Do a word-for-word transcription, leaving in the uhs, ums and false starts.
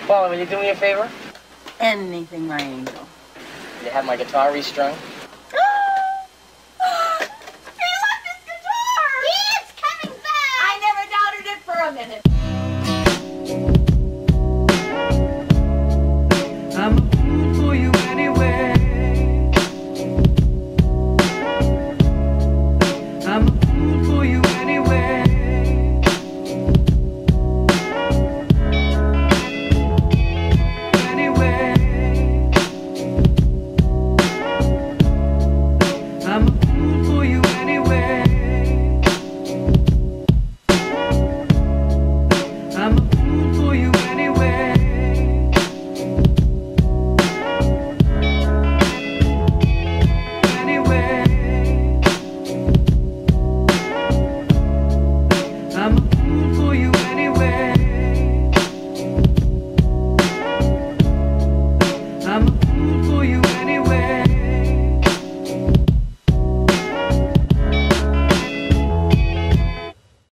Paula, will you do me a favor? Anything, my angel. You have my guitar restrung?